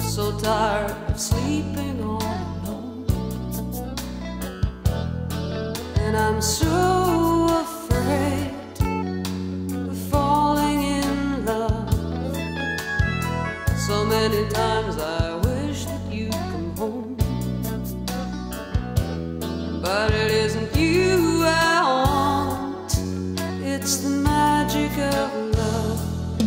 so tired of sleeping all alone, and I'm so afraid of falling in love. So many times I wish that you'd come home, but it isn't you I want, it's the magic of love.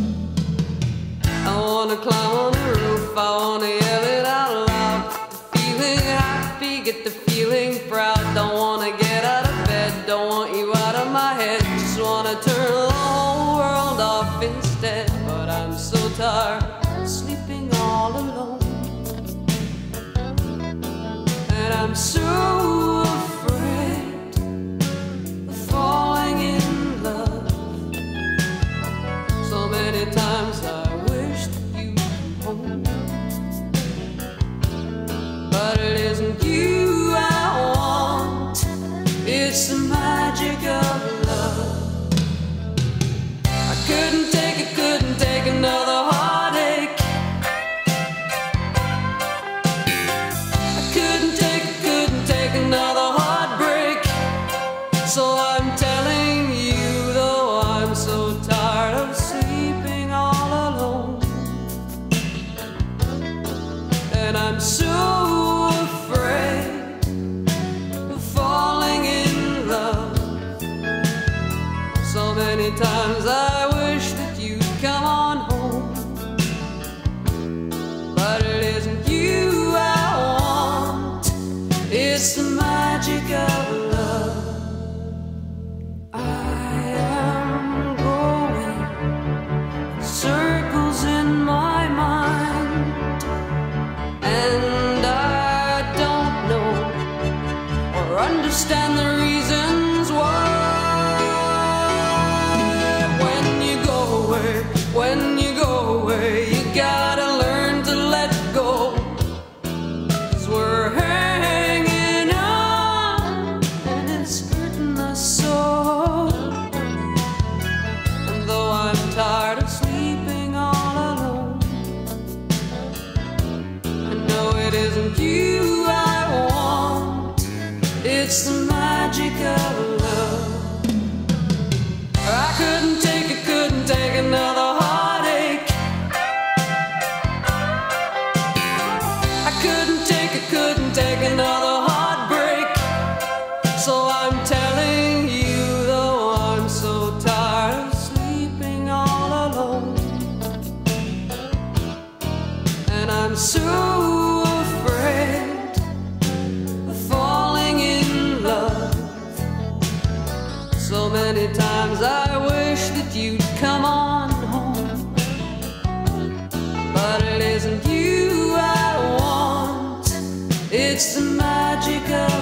I wanna climb on the roof, I wanna yell it out loud. Get the feeling happy, get the feeling proud. Don't wanna get out of bed, don't want you out of my head. Just wanna turn the whole world off instead. But I'm so tired of sleeping all alone, and I'm so afraid of falling in love. So many times I but it isn't you I want, it's the magic of love. I couldn't take another heartache. I couldn't take another heartbreak. So I'm telling you, though I'm so tired of sleeping all alone, and I'm so many times I wish that you'd come on home, but it isn't you I want, it's the magic of love. I am going in circles in my mind, and I don't know or understand the reasons why. When you go away, you gotta learn to let go, 'cause we're hanging on and it's hurting us so. And though I'm tired of sleeping all alone, I know it isn't you I want, it's the magic of love. I couldn't take another heartache. I couldn't take another heartbreak. So I'm telling you, though I'm so tired of sleeping all alone, and I'm so afraid of falling in love. So many times I wish that you'd come on home, but it isn't you I want, it's the magic of